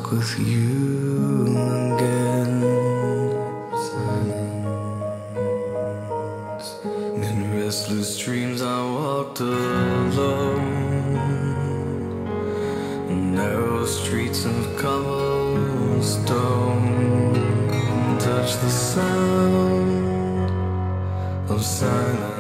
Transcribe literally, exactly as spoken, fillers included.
walk with you again. In restless dreams I walked alone, narrow streets of cobblestone, touch the sound of silence.